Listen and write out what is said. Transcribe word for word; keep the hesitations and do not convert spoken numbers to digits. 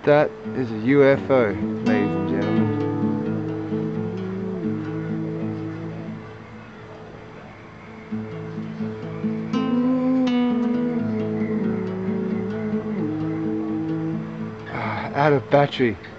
That is a U F O, ladies and gentlemen. Ah, out of battery.